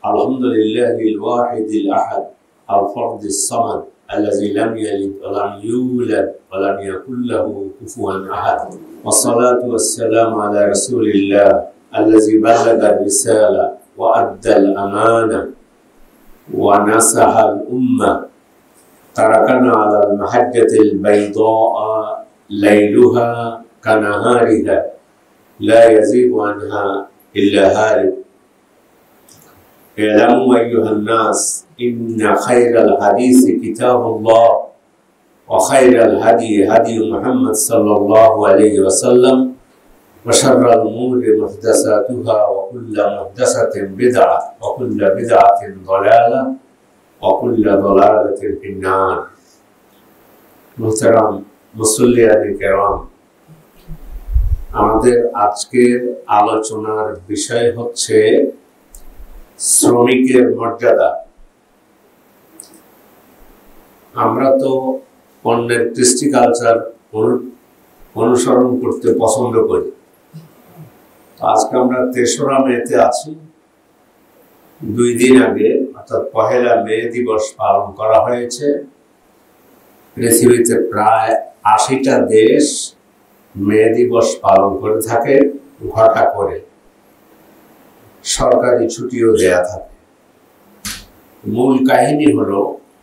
الحمد لله الواحد الأحد الفرد الصمد الذي لم يلد ولم يولد ولم يكن له كفوا أحد والصلاة والسلام على رسول الله الذي بلغ الرسالة وأدى الأمانة ونصح الأمة تركنا على المحجة البيضاء ليلها كنهارها لا يزيغ عنها إلا هالك اعلموا أيها الناس إن خير الحديث كتاب الله وخير الهدي هدي محمد صلى الله عليه وسلم وشر الأمور محدثاتها وكل محدثة بدعة وكل بدعة ضلالة وكل ضلالة في النار محترم মুসল্লিয়ানে কেরাম, আমাদের আজকের আলোচনার বিষয় হচ্ছে শ্রমিকের মর্যাদা। আমরা তো অন্যের কৃষ্টি কালচার অনুসরণ করতে পছন্দ করি। আজকে আমরা ৩রা মেতে আছি। 2 দিন আগে অর্থাৎ 1লা মে দিবস পালন করা হয়েছে। পৃথিবীতে প্রায় ৮০টা দেশ মে দিবস পালন করে থাকে, ঘটা করে সরকারি ছুটিও দেয়া থাকে। মূল কাহিনী হলো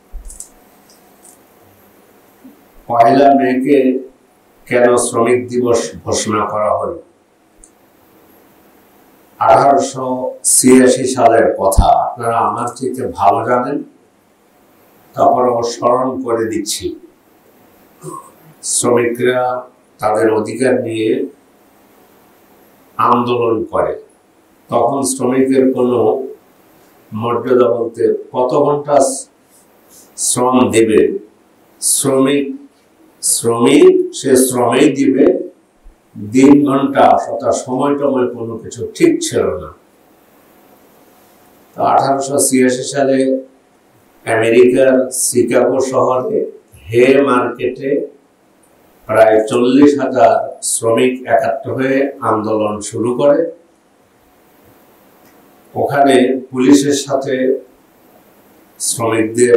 1লা মেকে কেন শ্রমিক দিবস ঘোষণা করা হলো। 1886 সালের কথা আপনারা আমার চেয়ে ভালো জানেন, তারপরও স্মরণ করে দিচ্ছি। শ্রমিকরা তাদের অধিকার নিয়ে আন্দোলন করে। তখন শ্রমিকের কোনো মর্যাদা বলতে কত ঘন্টা শ্রম দেবে, শ্রমিক সে শ্রমেই দিবে, দিন ঘন্টা অর্থাৎ সময় টময় কোনো কিছু ঠিক ছিল না। 1886 সালে আমেরিকার শিকাগো শহরে হে মার্কেটে প্রায় 40,000 শ্রমিক একাত্র হয়ে আন্দোলন শুরু করে। ওখানে পুলিশের সাথে শ্রমিকদের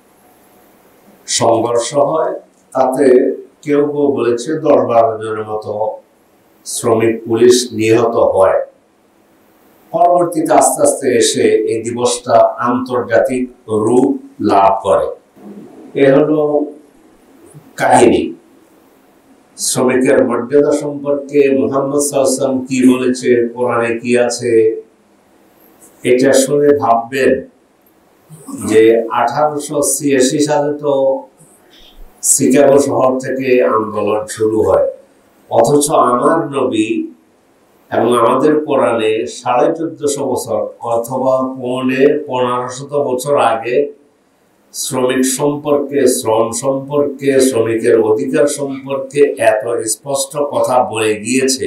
সংঘর্ষ হয়। তাতে কেউ কেউ বলেছে 10-12 জনের মতো শ্রমিক পুলিশ নিহত হয়। পরবর্তীতে আস্তে আস্তে এসে এই দিবসটা আন্তর্জাতিক রূপ লাভ করে। এ হলো কাহিনী। শ্রমিকের মর্যাদা সম্পর্কে মুহাম্মদ সাল্লাল্লাহু আলাইহি ওয়াসাল্লাম কি বলেছে, কোরআনে কি আছে, এটা শুনে ভাববেন যে 1886 সালে তো শিকাগো শহর থেকে আন্দোলন শুরু হয়, অথচ আমার নবী এবং আমাদের কোরআনে 1450 বছর অথবা 1500 বছর আগে শ্রমিক সম্পর্কে, শ্রম সম্পর্কে, শ্রমিকের অধিকার সম্পর্কে এত স্পষ্ট কথা বলে গিয়েছে।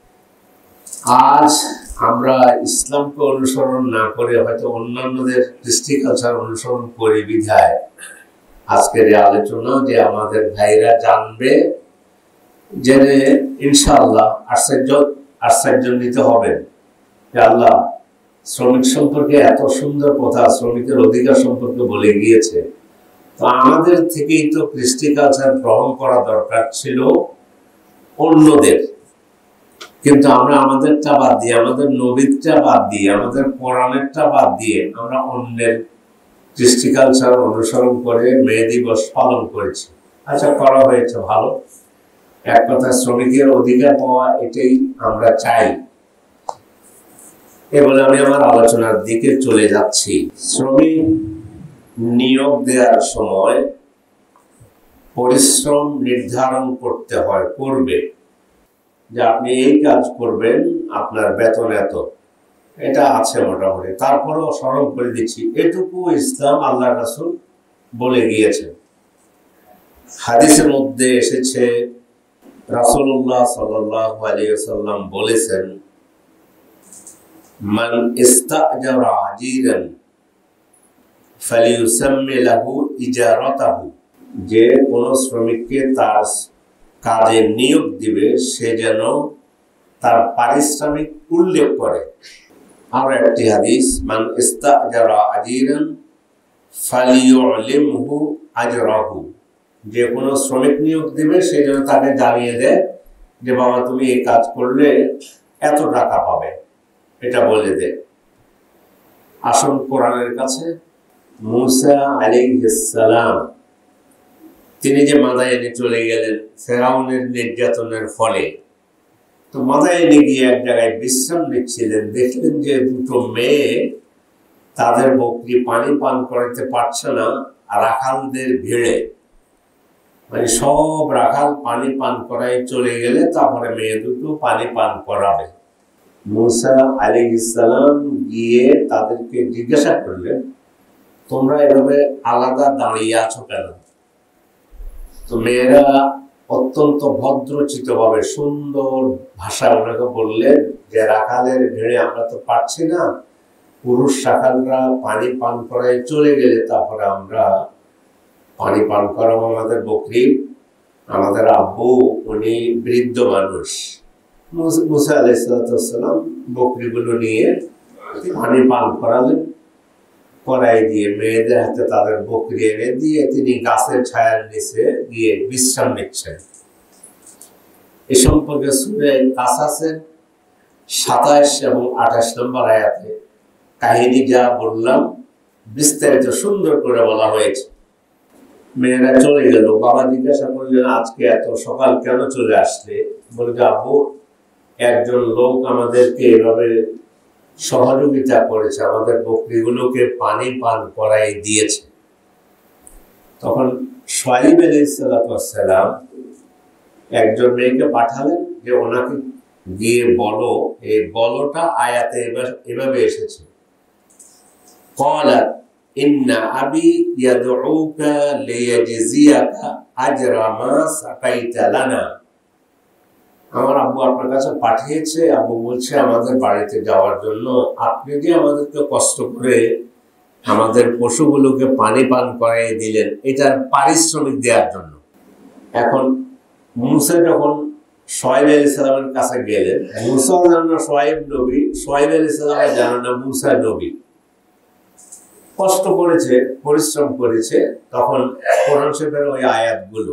আজ আমরা ইসলামকে অনুসরণ না করে হয়তো অন্যান্যদের কৃষ্টি কালচার অনুসরণ করি বিধায় আজকের এই আলোচনা যে আমাদের ভাইরা জানবে, জেনে ইনশাআল্লাহ আশ্চর্যান্বিত হবেন যে আল্লাহ শ্রমিক সম্পর্কে এত সুন্দর কথা, শ্রমিকের অধিকার সম্পর্কে বলে গিয়েছে। তো আমাদের থেকেই তো কৃষ্টি কালচার গ্রহণ করা দরকার ছিল অন্যদের, কিন্তু আমরা আমাদেরটা বাদ দিয়ে, আমাদের নবীরটা বাদ দিয়ে, আমাদের কোরআনেরটা বাদ দিয়ে আমরা অন্যের কৃষ্টি কালচার অনুসরণ করে মে দিবস পালন করেছি। আচ্ছা, করা হয়েছে ভালো। এক কথা শ্রমিকের অধিকার পাওয়া, এটাই আমরা চাই। এবারে আমি আমার আলোচনার দিকে চলে যাচ্ছি। শ্রমিক নিয়োগ দেওয়ার সময় পরিশ্রম নির্ধারণ করতে হয়, করবে যে আপনি এই কাজ করবেন, আপনার বেতন এত, এটা আছে মোটামুটি। তারপরেও স্মরণ করে দিচ্ছি, এটুকু ইসলাম আল্লাহ রাসূল বলে গিয়েছেন। হাদিসের মধ্যে এসেছে রাসূলুল্লাহ সাল্লাল্লাহু আলাইহি ওয়াসাল্লাম বলেছেন, মান ইস্তাজারা আজিরান ফালিউসাম্মি লাহু ইজারাতাহু, যে কোন শ্রমিককে তার কাজে নিয়োগ দিবে সে যেন তার পারিশ্রমিক উল্লেখ করে। আর একটি হাদিস, মান ইস্তাজারা আজিরান ফালিউলিমহু আজরাহু, যে কোনো শ্রমিক নিয়োগ দিবে সেই জন্য তাকে জানিয়ে দেয় যে বাবা তুমি এই কাজ করলে এত টাকা পাবে, এটা বলে দে। আসুন কোরআনের কাছে। মুসা আলাইহিস সালাম তিনি যে মাদায়েনে চলে গেলেন ফেরাউনের নির্যাতনের ফলে, তো মাদায়েনে গিয়ে এক জায়গায় বিশ্রাম নিচ্ছিলেন, দেখলেন যে দুটো মেয়ে তাদের বকরি পানি পান করাতে পারছে না রাখালদের ভিড়ে, মানে সব রাখাল পানি পান করাই চলে গেলে তারপরে মেয়ে দুটো পানি পান করাবে। মুসা আলাইহিস সালাম গিয়ে তাদেরকে জিজ্ঞাসা করলেন, তোমরা এভাবে আলাদা দাঁড়িয়ে আছো কেন? তো মেয়েরা অত্যন্ত ভদ্রচিত ভাবে সুন্দর ভাষায় ওনাকে বললেন যে রাখালের ভিড়ে আমরা তো পারছি না, পুরুষ রাখালরা পানি পান করাই চলে গেলে তারপরে আমরা পানি পান করাবো আমাদের বকরি। আমাদের আব্বু উনি বৃদ্ধ মানুষ। মুসা আলাইহিস সালাম বকরিগুলো নিয়ে পানি পান করালেন, করাই দিয়ে মেয়েদের হাতে তাদের বকরি এনে দিয়ে তিনি গাছের ছায়ার নিচে গিয়ে বিশ্রাম নিচ্ছেন। এ সম্পর্কে সূরা কাসাসের 27 এবং 28 নম্বর আয়াতে কাহিনী যা বললাম বিস্তারিত সুন্দর করে বলা হয়েছে। মেয়েরা চলে গেল, বাবা জিজ্ঞাসা করলেন আজকে এত সকাল কেন চলে আসলে? বলে যে আব্বু একজন লোক আমাদেরকে এভাবে সহযোগিতা করেছে, আমাদের বকরিগুলোকে পানি পান করাই দিয়েছে। তখন শুআয়ব আলাইহিস সালাম একজন মেয়েকে পাঠালেন যে ওনাকে গিয়ে বলো, এই বলটা আয়াতে এভাবে এসেছে, ক্বালা ইন্না আবি ইয়াদউকা লিয়াজজিয়াকা আজরা মা সাকাইতা লানা, আমার আব্বু আপনার কাছে পাঠিয়েছে, আব্বু বলছে আমাদের বাড়িতে যাওয়ার জন্য, আপনি যে আমাদেরকে কষ্ট করে আমাদের পশুগুলোকে পানি পান করাই দিলেন এটার পারিশ্রমিক দেওয়ার জন্য। এখন মুসা যখন শুআয়ব আলাইহিস সালামের কাছে গেলেন, মুসা জানেন না শুআয়ব নবী, শুআয়ব আলাইহিস সালাম জানেন না মুসা নবী, কষ্ট করেছে পরিশ্রম করেছে, তখন কোরআন শরীফের ওই আয়াতগুলো,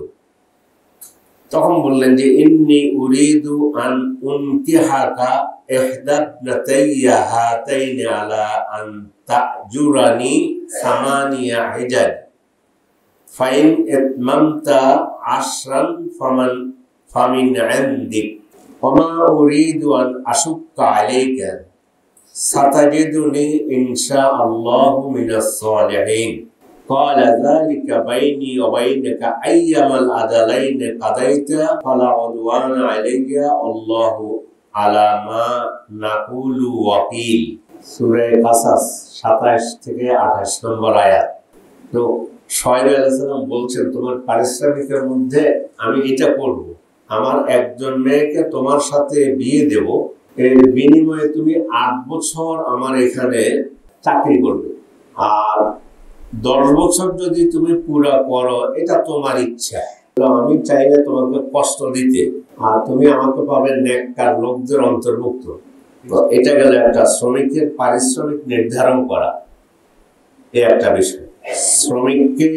তখন বললেন যে ইন্নী উরিদু আন উনকিহাকা ইহদাবনাতাইয়া হাতাইনি আলা আন তাজুরানি সামানিয়া হিজাজ ফাইন ইতমামতা আশরান ফামিন ইনদিক ওমা উরিদু আন আশুক্কা আলাইকা সাতাজিদুনি ইনশাআল্লাহু মিনাস সালিহিন। قال ذلك بيني وبينك أيما الأجلين قضيت فلا عدوان علي الله على ما نقول وكيل। সূরা কাসাস 27 থেকে 28 নম্বর আয়াত। তো শুআয়ব আলাইহিস সালাম বলছেন তোমার পারিশ্রমিকের মধ্যে আমি এটা করব, আমার একজন মেয়েকে তোমার সাথে বিয়ে দেব, এর বিনিময়ে তুমি 8 বছর আমার এখানে চাকরি করবে, আর 10 বছর যদি তুমি পুরা করো এটা তোমার ইচ্ছা, আমি চাইলে তোমাকে কষ্ট দিতে, আর তুমি আমাকে পাবে নেককার লোকদের অন্তর্ভুক্ত। এটা গেল একটা শ্রমিকের পারিশ্রমিক নির্ধারণ করা, এই একটা বিষয়। শ্রমিককে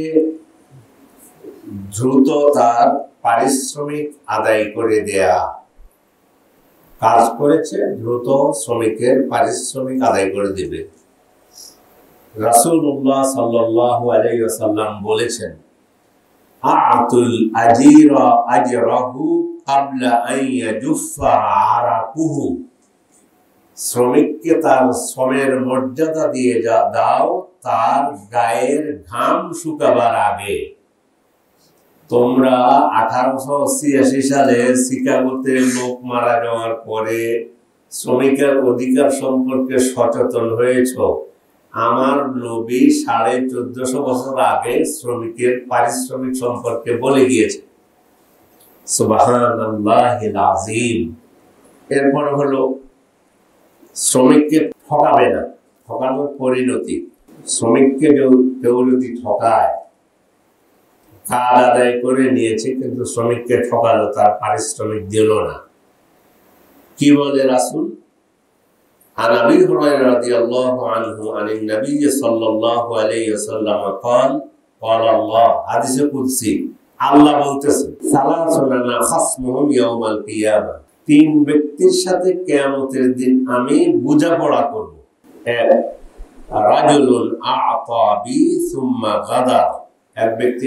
দ্রুত তার পারিশ্রমিক আদায় করে দেয়া, কাজ করেছে দ্রুত শ্রমিকের পারিশ্রমিক আদায় করে দিবে। রাসূলুল্লাহ সাল্লাল্লাহু আলাইহি ওয়াসাল্লাম বলেছেন আ'তুল আজিরা আজরাহু ক্বাবলা আন ইয়াজুফা আরাকুহু, শ্রমিককে তার শ্রমের মর্যাদা দিয়ে দাও তার গায়ের ঘাম শুকাবার আগে। তোমরা 1886 সালে শিকাগোতে লোক মারা যাওয়ার পরে শ্রমিকের অধিকার সম্পর্কে সচেতন হয়েছ, আমার নবী 1450 বছর আগে শ্রমিকের পারিশ্রমিক সম্পর্কে বলে গিয়েছে। সুবহানাল্লাহিল আযীম। এরপর হলো শ্রমিককে ঠকাবে না, ঠকানোর পরিণতি। শ্রমিককে কেউ যদি ঠকায়, কাজ আদায় করে নিয়েছে কিন্তু শ্রমিককে ঠকালো, তার পারিশ্রমিক দিল না, কি বলে রাসূল? عن أبي هريرة رضي الله عنه عن النبي صلى الله عليه وسلم قال قال الله حديث قدسي আল্লাহ বলতেছেন সালাসুনা খাসমুহুম ইয়াউমাল কিয়ামা, তিন ব্যক্তির সাথে কিয়ামতের দিন আমি বোঝাপড়া করব। এক, রাজুলুন আ'তা বি সুম্মা গাদা, এক ব্যক্তি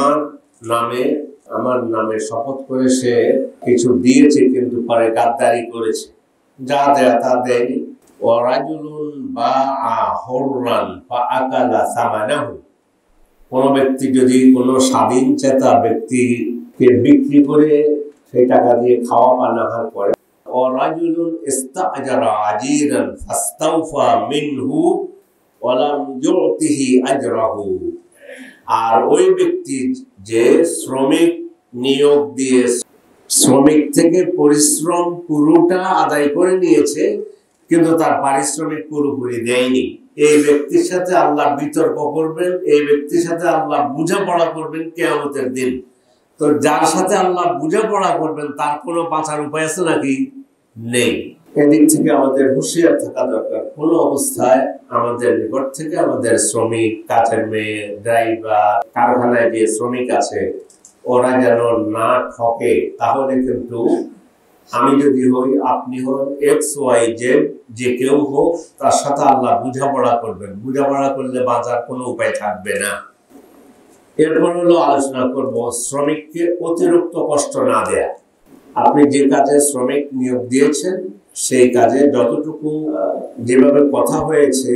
আমার নামে শপথ করে সে কিছু দিয়েছে কিন্তু পরে গাদ্দারি করেছে, যা দেয়া তা দেয়নি। ও রাজুলুন বাআ হুররান ফাআকালা সামানাহু, কোন ব্যক্তি যদি কোনো স্বাধীন চেতা ব্যক্তিকে বিক্রি করে সেই টাকা দিয়ে খাওয়া পানাহার করে। ও রাজুলুন ইস্তাআজারা আজিরান ফাস্তাওফা মিনহু ওয়া লাম ইউতিহি আজরাহু, আর ওই ব্যক্তি যে শ্রমিক নিয়োগ দিয়ে শ্রমিক থেকে পরিশ্রম পুরোটা আদায় করে নিয়েছে কিন্তু তার পারিশ্রমিক পুরোপুরি দেয়নি, এই ব্যক্তির সাথে আল্লাহ বিতর্ক করবেন, এই ব্যক্তির সাথে আল্লাহ বোঝাপড়া করবেন কিয়ামতের দিন। তো যার সাথে আল্লাহ বোঝাপড়া করবেন তার কোনো বাঁচার উপায় আছে নাকি? নেই। এদিক থেকে আমাদের হুঁশিয়ার থাকা দরকার। কোনো অবস্থায় আমাদের নিকট থেকে আমাদের শ্রমিক, কাজের মেয়ে, ড্রাইভার, কারখানায় যে শ্রমিক আছে ওরা যেন না ঠকে। তাহলে কিন্তু আমি যদি হই, আপনি হন, এক্স ওয়াই জেড যে কেউ হোক, তার সাথে আল্লাহ বোঝাপড়া করবেন। বোঝাপড়া করলে বাঁচার কোনো উপায় থাকবে না। এরপর হলো আলোচনা করব শ্রমিককে অতিরিক্ত কষ্ট না দেয়া। আপনি যে কাজে শ্রমিক নিয়োগ দিয়েছেন সেই কাজে যতটুকু যেভাবে কথা হয়েছে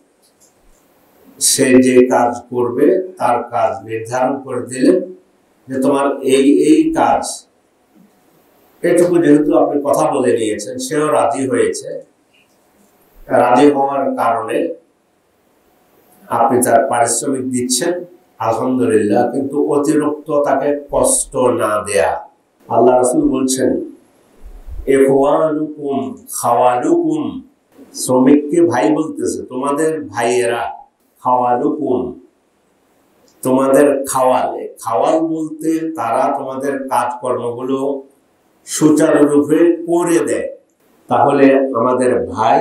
সে যে কাজ করবে তার কাজ নির্ধারণ করে দিলেন যে তোমার এই কাজ, এটুকু যেহেতু আপনি কথা বলে নিয়েছেন, সেও রাজি হয়েছে। রাজি হওয়ার কারণে আপনি তার পারিশ্রমিক দিচ্ছেন, আলহামদুলিল্লাহ, কিন্তু অতিরিক্ত তাকে কষ্ট না দেয়া। আল্লাহ রাসূল বলছেন ইখওয়ানুকুম খাওয়ালুকুম, শ্রমিককে ভাই বলতেছে, তোমাদের ভাইয়েরা। খাওয়ালুকুম, তোমাদের খাওয়ালে। খাওয়াল বলতে তারা তোমাদের কাজকর্মগুলো সুচারুরূপে করে দেয়। তাহলে আমাদের ভাই,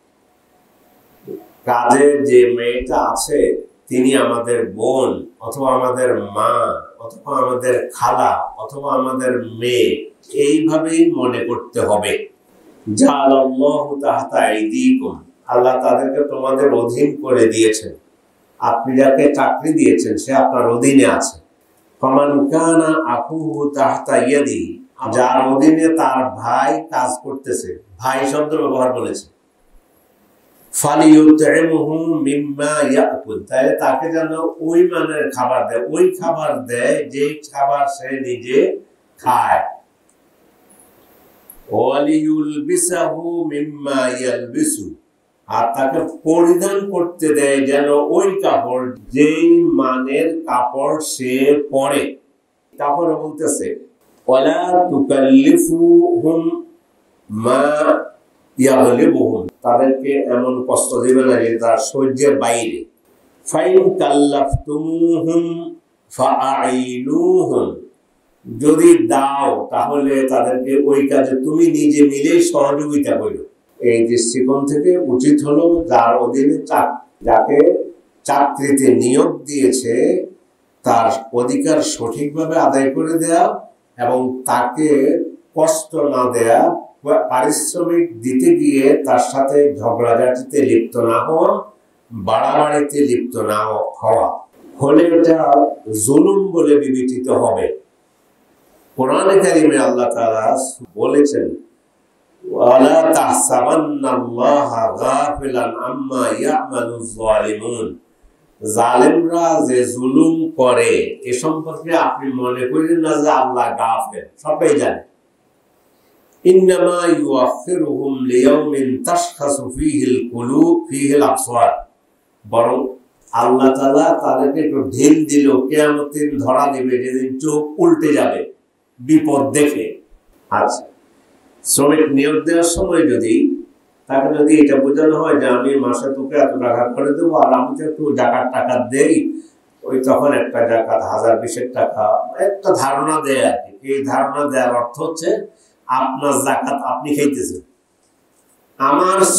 কাজে যে মেয়েটা আছে তিনি আমাদের বোন অথবা আমাদের মা অথবা আমাদের খালা অথবা আমাদের মেয়ে, এইভাবেই মনে করতে হবে। জাআলাল্লাহু তাহতা আইদিকুম, আল্লাহ তাদেরকে তোমাদের অধীন করে দিয়েছেন। আপনি যাকে চাকরি দিয়েছেন সে আপনার অধীনে আছে। ফামান কানা আখুহু তাহতা ইয়াদি, যার অধীনে তার ভাই কাজ করতেছে, ভাই শব্দ ব্যবহার করেছে, ফালিয়ুতইমহু মিম্মা ইয়াকুল, তাহলে তাকে যেন ওই মানের খাবার দেয়, ওই খাবার দেয় যে খাবার সে নিজে খায়। ওয়ালিয়ুলবিসাহু মিম্মা ইয়ালবিসু, আর তাকে পরিধান করতে দেয় যেন ওই কাপড় যেই মানের কাপড় সে পরে। তারপরে বলতেছে ওয়ালা তুকাল্লিফুহুম মা ইয়াগলিবুহুম, তাদেরকে এমন কষ্ট দিবে না যে তার সহ্যের বাইরে। ফাইন কাল্লাফতুমুহুম ফাআইনুহুম, যদি দাও তাহলে তাদেরকে ওই কাজে তুমি নিজে মিলেই সহযোগিতা করো। এই দৃষ্টিকোণ থেকে উচিত হলো যার অধীনে যাকে চাকরিতে নিয়োগ দিয়েছে তার অধিকার সঠিকভাবে আদায় করে দেয়া এবং তাকে কষ্ট না দেয়া, পারিশ্রমিক দিতে গিয়ে তার সাথে ঝগড়াঝাটিতে লিপ্ত না হওয়া, বাড়াবাড়িতে লিপ্ত না হওয়া, হলে এটা জুলুম বলে বিবেচিত হবে। কোরআনে কারিমে আল্লাহ তাআলা বলেছেন ওয়ালা তাহসাবান্নাল্লাহা গাফিলান আম্মা ইয়ামালুজ জালিমুন, জালেমরা যে জুলুম করে এ সম্পর্কে আপনি মনে করেন না যে আল্লাহ গাফিল, সবাই জানে। ইন্নামা ইউআখিরুহুম লিয়াউমিন তাশখাসু ফীহিল কুলুব ফীহিল আবসার, বরং আল্লাহ তাআলা তাদেরকে একটু ঢিল দিল, কিয়ামতের ধরা দিবে যেদিন চোখ উল্টে যাবে বিপদ দেখে। আচ্ছা, শ্রমিক নিয়োগ দেওয়ার সময় তাকে যদি এটা বোঝানো হয় যে আমি মাসে তোকে এত টাকা করে দেবো আর আমি তো একটু জাকাত টাকা দেই, ওই তখন একটা জাকাত 1020 টাকা, একটা ধারণা দেয় আর কি। এই ধারণা দেওয়ার অর্থ হচ্ছে আপনার জাকাত আপনি খাইতেছেন, আমার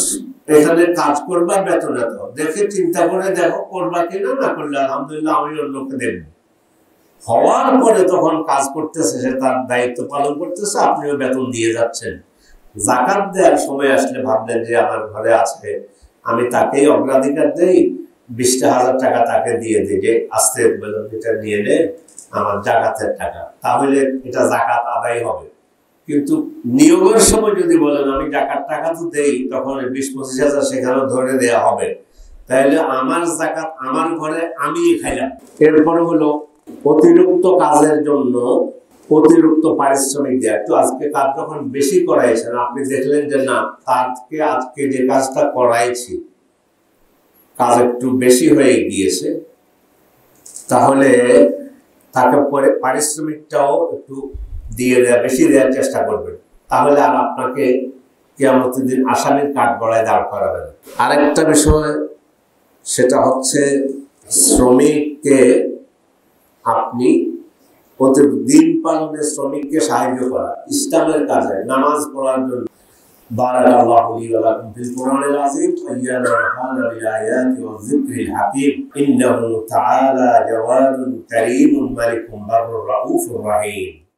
এখানে কাজ করবা, বেতন এত, দেখে চিন্তা করে দেখো করবা কিনা, না করলে আলহামদুলিল্লাহ আমি অন্যকে দেব। হওয়ার পরে তখন কাজ করতেছে, সে তার দায়িত্ব পালন করতেছে, আপনিও বেতন দিয়ে যাচ্ছেন। যাকাত দেওয়ার সময় আসলে ভাবলেন যে আমার ঘরে আছে, আমি তাকেই অগ্রাধিকার দেই, 20,000 টাকা তাকে দিয়ে দিই, যে আস্তে বেতনটা নিয়ে নে, আমার জাকাতের টাকা, তাহলে এটা জাকাত আদায় হবে। কিন্তু নিয়োগের সময় যদি বলেন আমি জাকাত টাকা তো দেই, তখন 20-25,000 সেখানে ধরে দেওয়া হবে, তাহলে আমার জাকাত আমার ঘরে আমি খাইলাম। এরপরে হলো অতিরিক্ত কাজের জন্য অতিরিক্ত পারিশ্রমিক দেয়া। একটু আজকে কাজ যখন বেশি করাইছেন, আপনি দেখলেন যে না, তাকে আজকে যে কাজটা করাইছি কাজ একটু বেশি হয়ে গিয়েছে, তাহলে তাকে পারিশ্রমিকটাও একটু দিয়ে দেওয়া, বেশি দেওয়ার চেষ্টা করবেন, তাহলে আর আপনাকে কিয়ামতের দিন আসামির কাঠগড়ায় দাঁড় করাবেন। আরেকটা বিষয়, সেটা হচ্ছে শ্রমিককে আপনি প্রতিদিন পালনে শ্রমিককে সাহায্য করা, ইসলামের কাজে, নামাজ পড়ার জন্য। বারাকাল্লাহু লি ওয়া লাকুম ফিল কুরআনিল আযীম ওয়া ইয়ানাফা'না বিল আয়াতি ওয়াজ যিকরিল হাকীম ইন্নাহু তাআলা জাওয়াদুন কারীমুন মালিকুন বাররুর রাউফুর রহিম।